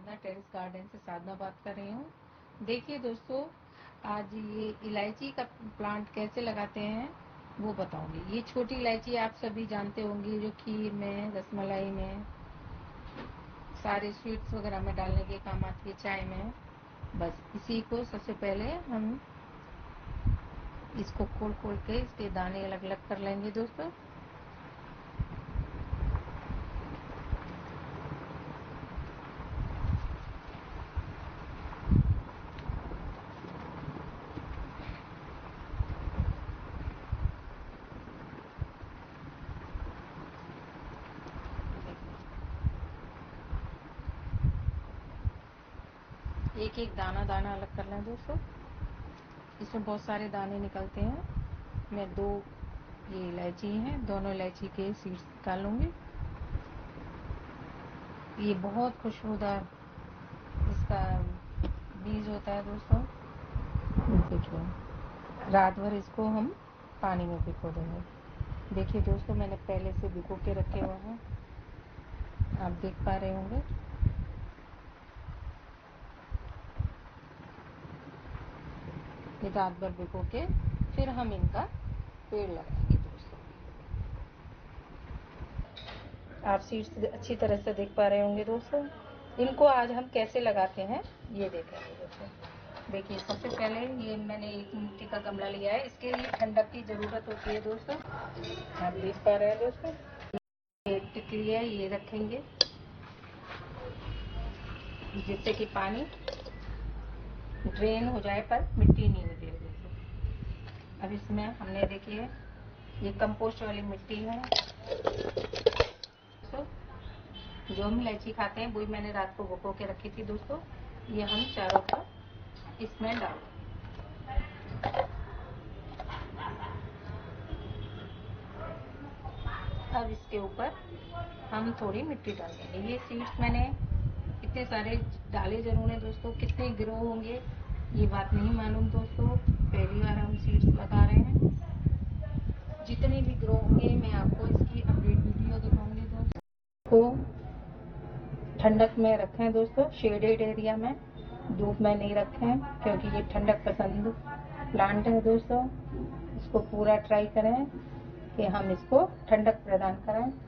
साधना terrace garden से साधना बात कर रही हूँ। देखिए दोस्तों, आज ये इलायची का प्लांट कैसे लगाते हैं वो बताऊंगी। ये छोटी इलायची आप सभी जानते होंगे, जो खीर में, रसमलाई में, सारे स्वीट्स वगैरह में डालने के काम आती है, चाय में। बस इसी को सबसे पहले हम इसको खोल खोल के इसके दाने अलग अलग कर लेंगे दोस्तों। एक एक दाना दाना अलग कर लें दोस्तों। इसमें बहुत सारे दाने निकलते हैं। मैं दो ये इलायची हैं, दोनों इलायची के सीड्स निकालूंगी। ये बहुत खुशबूदार इसका बीज होता है दोस्तों। देखिए, रात भर इसको हम पानी में भिगो देंगे। देखिए दोस्तों, मैंने पहले से भिगो के रखे हुए हैं, आप देख पा रहे होंगे। ये रात भर भिगो के फिर हम इनका पेड़ लगाएंगे दोस्तों। आप सीड्स अच्छी तरह से देख पा रहे होंगे दोस्तों। इनको आज हम कैसे लगाते हैं ये देखेंगे दोस्तों। देखिए, सबसे पहले ये मैंने एक मिट्टी का गमला लिया है। इसके लिए ठंडक की ज़रूरत होती है दोस्तों, आप देख पा रहे हैं दोस्तों। ये टिकली है, ये रखेंगे जिससे कि पानी ड्रेन हो जाए पर मिट्टी नहीं निकले दोस्तों। अब इसमें हमने देखिए ये कंपोस्ट वाली मिट्टी है दोस्तों। जो हम इलायची खाते हैं वही मैंने रात को भिगो के रखी थी दोस्तों। ये हम चारों पर इसमें डाल, अब इसके ऊपर हम थोड़ी मिट्टी डाल देंगे। ये सीड्स मैंने इतने सारे डाले जरूर हैं दोस्तों, कितने ग्रो होंगे ये बात नहीं मालूम दोस्तों, पहली बार हम सीड्स लगा रहे हैं। जितने भी ग्रो होंगे मैं आपको इसकी अपडेट वीडियो दिखाऊंगी दोस्तों। को ठंडक में रखें दोस्तों, शेडेड एरिया में, धूप में नहीं रखें, क्योंकि ये ठंडक पसंद प्लांट है दोस्तों। इसको पूरा ट्राई करें कि हम इसको ठंडक प्रदान करें।